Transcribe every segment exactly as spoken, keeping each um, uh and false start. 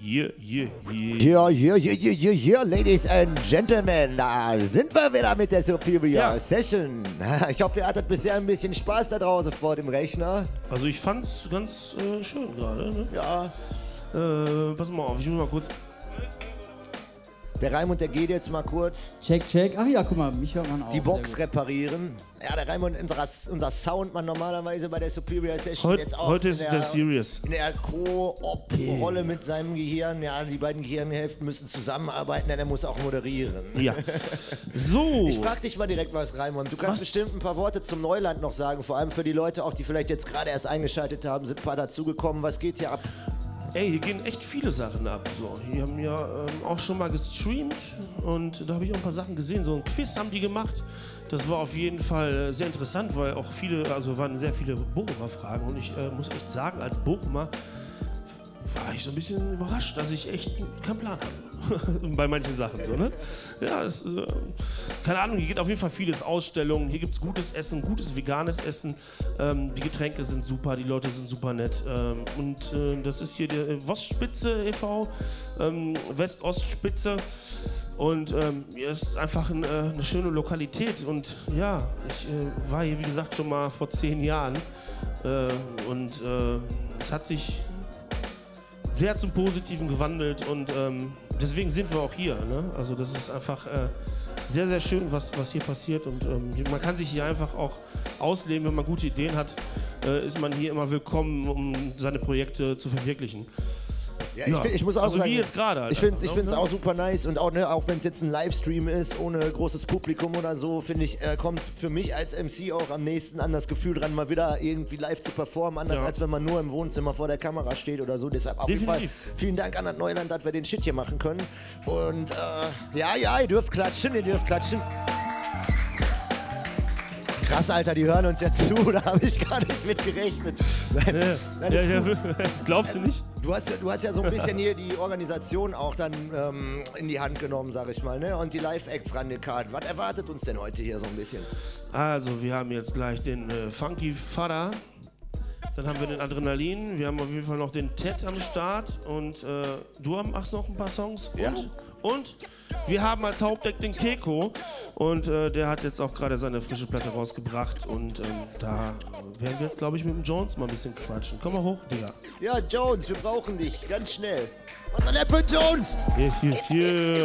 yeah, yeah, yeah. Yeah, yeah, yeah, yeah, yeah, yeah, Ladies and Gentlemen, da sind wir wieder mit der Superior Ja. Session. Ich hoffe, ihr hattet bisher ein bisschen Spaß da draußen vor dem Rechner. Also ich fand's ganz äh, schön gerade. Ne? Ja. Äh, pass mal auf, ich will mal kurz... Der Raimund, der geht jetzt mal kurz Check, check. Ach ja, guck mal, mich hört man auch. die Box reparieren. Ja, der Raimund, unser, unser Soundmann normalerweise bei der Superior Session. Heut, jetzt auch heute in ist der, der Serious. in der Co-Op-Rolle mit seinem Gehirn. Ja, die beiden Gehirnhälften müssen zusammenarbeiten, denn er muss auch moderieren. Ja. So. Ich frag dich mal direkt was, Raimund. Du kannst Was? bestimmt ein paar Worte zum Neuland noch sagen, vor allem für die Leute auch, die vielleicht jetzt gerade erst eingeschaltet haben, sind ein paar dazugekommen. Was geht hier ab? Ey, hier gehen echt viele Sachen ab. So, hier haben ja ähm, auch schon mal gestreamt und da habe ich auch ein paar Sachen gesehen. So ein Quiz haben die gemacht. Das war auf jeden Fall äh, sehr interessant, weil auch viele, also waren sehr viele Bochumer Fragen und ich äh, muss echt sagen, als Bochumer war ich so ein bisschen überrascht, dass ich echt keinen Plan habe. Bei manchen Sachen so, ne? Ja, es, äh, keine Ahnung, hier geht auf jeden Fall vieles Ausstellungen, hier gibt es gutes Essen, gutes veganes Essen, ähm, die Getränke sind super, die Leute sind super nett ähm, und äh, das ist hier der Wostspitze e V, ähm, West-Ost-Spitze und ähm, hier ist einfach ein, äh, eine schöne Lokalität und ja, ich äh, war hier wie gesagt schon mal vor zehn Jahren äh, und äh, es hat sich sehr zum Positiven gewandelt und ähm, deswegen sind wir auch hier. Ne? Also das ist einfach äh, sehr, sehr schön, was, was hier passiert und ähm, man kann sich hier einfach auch ausleben, wenn man gute Ideen hat, äh, ist man hier immer willkommen, um seine Projekte zu verwirklichen. Ja, ich, Ja. find, ich muss auch Also sagen, wie jetzt gerade halt ich finde es einfach, ne? auch super nice und auch, ne, auch wenn es jetzt ein Livestream ist, ohne großes Publikum oder so, finde ich, äh, kommt es für mich als M C auch am nächsten an das Gefühl dran, mal wieder irgendwie live zu performen, anders Ja. als wenn man nur im Wohnzimmer vor der Kamera steht oder so. Deshalb auf jeden Fall Definitiv. vielen Dank an das Neuland, dass wir den Shit hier machen können. Und äh, ja, ja, ihr dürft klatschen, ihr dürft klatschen. Krass, Alter, die hören uns ja zu, da habe ich gar nicht mit gerechnet. Nein, Ja, nein, ja, ist ja, gut. glaubst du nicht? Du hast, ja- du hast ja so ein bisschen hier die Organisation auch dann ähm, in die Hand genommen, sag ich mal, ne? Und die Live-Acts rangekarrt. Was erwartet uns denn heute hier so ein bisschen? Also wir haben jetzt gleich den äh, Funky Fada, dann haben wir den Adrenalin, wir haben auf jeden Fall noch den Ted am Start und äh, du machst noch ein paar Songs Ja. und, und wir haben als Hauptact den Keko und äh, der hat jetzt auch gerade seine frische Platte rausgebracht und ähm, da werden wir jetzt glaube ich mit dem Jones mal ein bisschen quatschen. Komm mal hoch, Digga. Ja, Jones, wir brauchen dich, ganz schnell. Und mal für Jones! Hier, hier, hier.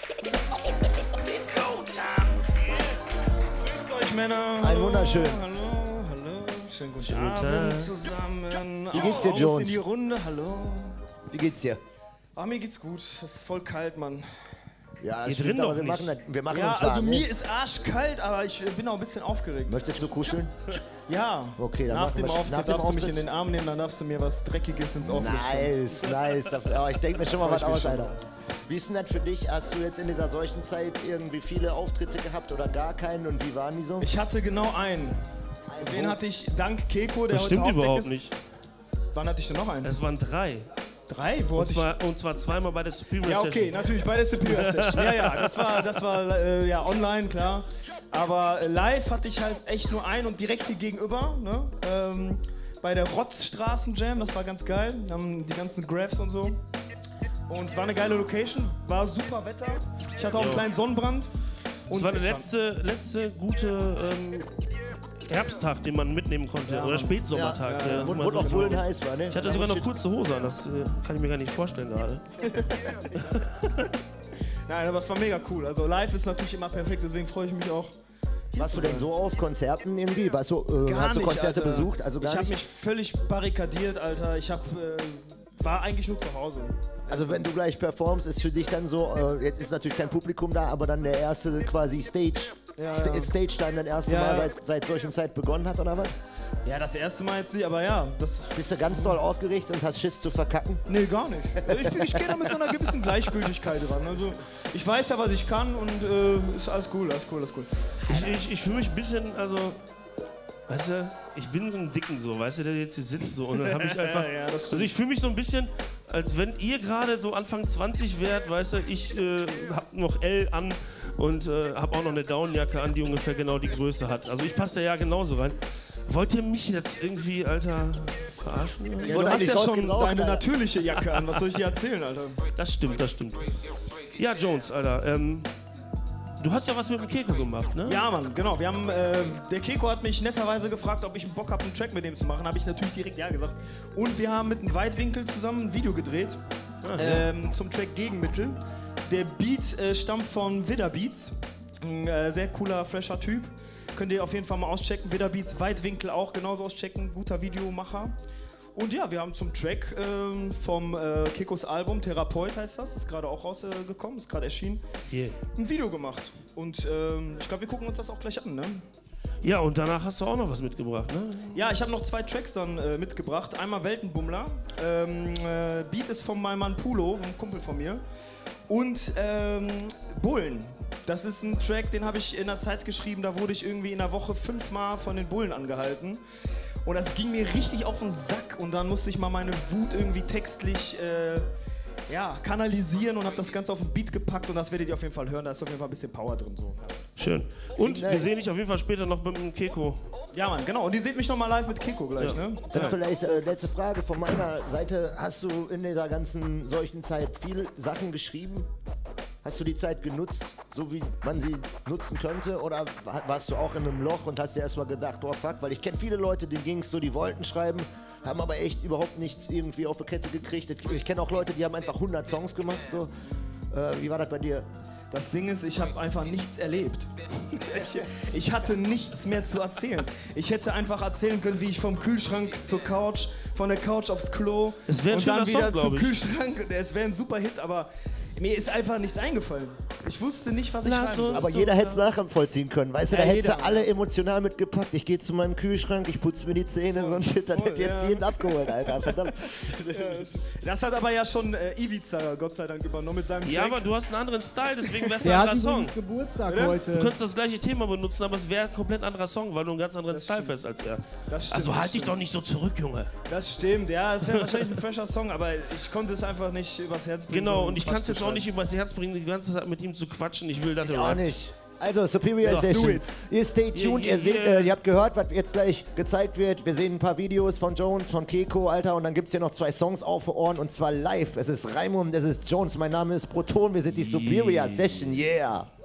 Grüßt euch, Männer. Ein wunderschön. Hallo, hallo. Schönen guten Schönen guten Abend Tag. zusammen. Wie geht's dir, Aus Jones? in die Runde, hallo. Wie geht's dir? Ah, mir geht's gut. Es ist voll kalt, Mann. Ja, Hier das drin stimmt, aber doch wir nicht. machen, das, wir machen Ja, uns warm, also ne? mir ist arschkalt, aber ich bin auch ein bisschen aufgeregt. Möchtest du kuscheln? Ja. Okay, dann nach machen dem wir- Auftritt nach dem darfst du mich Auftritt? in den Arm nehmen, dann darfst du mir was Dreckiges ins Ohr flüstern. Nice, nice. Das- Aber ich denke mir schon mal Freu was ich mich aus, schon. Alter. Wie ist denn das für dich? Hast du jetzt in dieser solchen Zeit irgendwie viele Auftritte gehabt oder gar keinen? Und wie waren die so? Ich hatte genau einen. Den hatte ich dank Keko, der Das heute stimmt Hauptdeck überhaupt ist. nicht. Wann hatte ich denn noch einen? Es waren drei. Drei? Wo Und hatte ich... zwar, und zwar zweimal bei der Superior Ja, okay, Session. natürlich bei der Superior Session. Ja, ja, das war, das war äh, ja online, klar. Aber äh, live hatte ich halt echt nur einen und direkt hier gegenüber, ne? Ähm, bei der Rotzstraßen-Jam, das war ganz geil. Wir haben die ganzen Graphs und so. Und war eine geile Location, war super Wetter. Ich hatte auch einen Jo. kleinen Sonnenbrand. Das Und war der es letzte, letzte gute ähm, Herbsttag, den man mitnehmen konnte. Ja, Oder Mann. Spätsommertag. Ja, der wo, immer wo so noch genau- Bullen heiß war, ne? Ich hatte sogar noch kurze Hose an, das äh, kann ich mir gar nicht vorstellen gerade. Nein, aber es war mega cool. Also live ist natürlich immer perfekt, deswegen freue ich mich auch. Warst du denn so auf Konzerten irgendwie? Warst du, äh, Gar hast du nicht, Konzerte Alter. besucht? Also gar ich habe nicht? mich völlig barrikadiert, Alter. Ich hab, äh, war eigentlich nur zu Hause. Also wenn du gleich performst, ist für dich dann so, äh, jetzt ist natürlich kein Publikum da, aber dann der erste quasi Stage, Ja, Sta ja. Stage dann das erste Ja, Mal ja. seit, seit solchen Zeit begonnen hat oder was? Ja, das erste Mal jetzt nicht, aber ja, das. Bist du ganz doll aufgeregt und hast Schiss zu verkacken? Nee, gar nicht. Ich, ich gehe da mit so einer gewissen Gleichgültigkeit ran. Also, ich weiß ja, was ich kann und äh, ist alles cool, alles cool, alles cool. Ich, ich, ich fühle mich ein bisschen, also, weißt du, ich bin so ein Dicken so, weißt du, der jetzt hier sitzt so und dann habe ich einfach, Ja, das stimmt. also ich fühle mich so ein bisschen, als wenn ihr gerade so Anfang zwanzig wärt, weißt du, ich äh, hab noch L an und äh, habe auch noch eine Downjacke an, die ungefähr genau die Größe hat. Also ich passe da ja genauso rein. Wollt ihr mich jetzt irgendwie, Alter, verarschen? Ja, wurde du hast eigentlich ja schon rausgeraucht, deine Alter. natürliche Jacke an. Was soll ich dir erzählen, Alter? Das stimmt, das stimmt. Ja, Jones, Alter, ähm, du hast ja was mit dem Keko gemacht, ne? Ja, Mann, genau. Wir haben, äh, der Keko hat mich netterweise gefragt, ob ich einen Bock habe, einen Track mit dem zu machen. Habe ich natürlich direkt ja gesagt. Und wir haben mit einem Weitwinkel zusammen ein Video gedreht Ah, ja. ähm, zum Track Gegenmittel. Der Beat äh, stammt von Widder Beats. Ein äh, sehr cooler, fresher Typ. Könnt ihr auf jeden Fall mal auschecken. Widder Beats, Weitwinkel auch genauso auschecken. Guter Videomacher. Und ja, wir haben zum Track ähm, vom äh, Kekos Album, Therapeut heißt das, ist gerade auch rausgekommen, ist gerade erschienen, Yeah. ein Video gemacht. Und ähm, ich glaube, wir gucken uns das auch gleich an, ne? Ja, und danach hast du auch noch was mitgebracht, ne? Ja, ich habe noch zwei Tracks dann äh, mitgebracht. Einmal Weltenbummler. Ähm, äh, Beat ist von meinem Mann Pulo, einem Kumpel von mir. Und ähm, Bullen. Das ist ein Track, den habe ich in der Zeit geschrieben, da wurde ich irgendwie in der Woche fünfmal von den Bullen angehalten. Und das ging mir richtig auf den Sack und dann musste ich mal meine Wut irgendwie textlich äh, ja, kanalisieren und habe das Ganze auf den Beat gepackt und das werdet ihr auf jeden Fall hören, da ist auf jeden Fall ein bisschen Power drin. So. Schön. Und wir sehen dich auf jeden Fall später noch mit dem Keko. Ja, Mann, genau. Und ihr seht mich nochmal live mit Keko gleich, Ja. ne? Dann vielleicht äh, letzte Frage von meiner Seite. Hast du in dieser ganzen solchen Zeit viele Sachen geschrieben? Hast du die Zeit genutzt, so wie man sie nutzen könnte? Oder wa- warst du auch in einem Loch und hast dir erstmal gedacht, oh fuck, weil ich kenne viele Leute, denen ging es so, die wollten schreiben, haben aber echt überhaupt nichts irgendwie auf die Kette gekriegt. Ich, ich kenne auch Leute, die haben einfach hundert Songs gemacht. So. Äh, wie war das bei dir? Das Ding ist, ich habe einfach nichts erlebt. Ich, ich hatte nichts mehr zu erzählen. Ich hätte einfach erzählen können, wie ich vom Kühlschrank zur Couch, von der Couch aufs Klo Es wär ein und dann schöner wieder Song, zum glaub ich. Kühlschrank. Es wäre ein super Hit, aber mir ist einfach nichts eingefallen. Ich wusste nicht, was ich Lass schreiben soll. uns Aber So, jeder ja. hätte es nachvollziehen können. Weißt du, Ja, da hättest du jeder. alle emotional mitgepackt. Ich gehe zu meinem Kühlschrank, ich putze mir die Zähne, so ein Shit. Dann voll, hätte jetzt ja. jeden abgeholt, Alter. Verdammt. Das hat aber ja schon äh, Ibiza, Gott sei Dank, übernommen mit seinem Track. Ja, aber du hast einen anderen Style, deswegen wär's ein Der hat anderer Song. übrigens Geburtstag Oder? Du heute. könntest das gleiche Thema benutzen, aber es wäre ein komplett anderer Song, weil du einen ganz anderen Das Style stimmt. fährst als er. Das stimmt, Also das halt dich stimmt. doch nicht so zurück, Junge. Das stimmt, ja, es wäre wahrscheinlich ein fresher Song, aber ich konnte es einfach nicht übers Herz bringen. so Genau, einen und ich Quatsch kann es zu jetzt auch schreiben. nicht übers Herz bringen, die ganze Zeit mit ihm zu quatschen. Ich will, dass Ich er auch rappt. nicht. Also, Superior Ja, do Session. it. Ihr stay tuned, Yeah, ihr, seht, yeah. äh, ihr habt gehört, was jetzt gleich gezeigt wird. Wir sehen ein paar Videos von Jones, von Keko, Alter. Und dann gibt es hier noch zwei Songs auf den Ohren und zwar live. Es ist Raimund, es ist Jones, mein Name ist Proton. Wir sind die Superior Session, yeah.